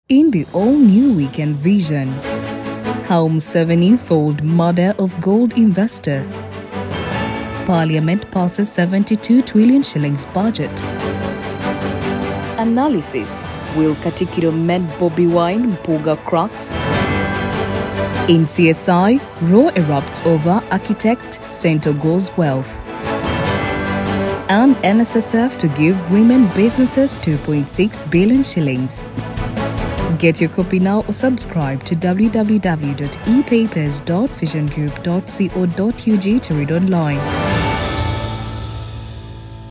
In the all-new Weekend Vision, how Museveni fooled mother of gold investor. Parliament passes 72 trillion shillings budget. Analysis: will Katikiro met Bobby Wine Mpuga cracks? In CSI, row erupts over architect Center goes wealth. And NSSF to give women businesses 2.6 billion shillings. Get your copy now or subscribe to www.epapers.visiongroup.co.ug to read online.